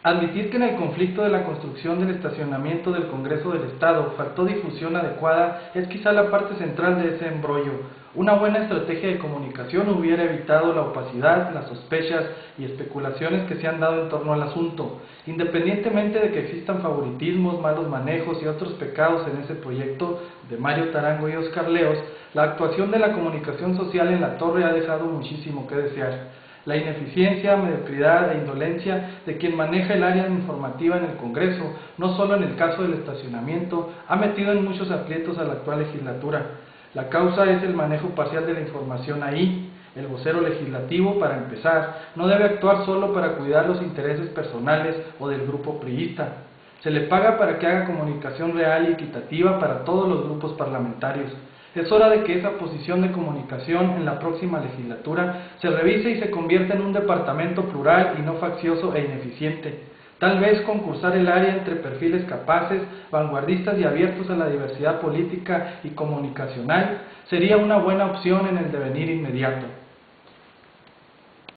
Admitir que en el conflicto de la construcción del estacionamiento del Congreso del Estado faltó difusión adecuada es quizá la parte central de ese embrollo. Una buena estrategia de comunicación hubiera evitado la opacidad, las sospechas y especulaciones que se han dado en torno al asunto. Independientemente de que existan favoritismos, malos manejos y otros pecados en ese proyecto de Mario Tarango y Óscar Leos, la actuación de la comunicación social en la torre ha dejado muchísimo que desear. La ineficiencia, mediocridad e indolencia de quien maneja el área informativa en el Congreso, no solo en el caso del estacionamiento, ha metido en muchos aprietos a la actual legislatura. La causa es el manejo parcial de la información ahí. El vocero legislativo, para empezar, no debe actuar solo para cuidar los intereses personales o del grupo priista. Se le paga para que haga comunicación real y equitativa para todos los grupos parlamentarios. Es hora de que esa posición de comunicación en la próxima legislatura se revise y se convierta en un departamento plural y no faccioso e ineficiente. Tal vez concursar el área entre perfiles capaces, vanguardistas y abiertos a la diversidad política y comunicacional sería una buena opción en el devenir inmediato.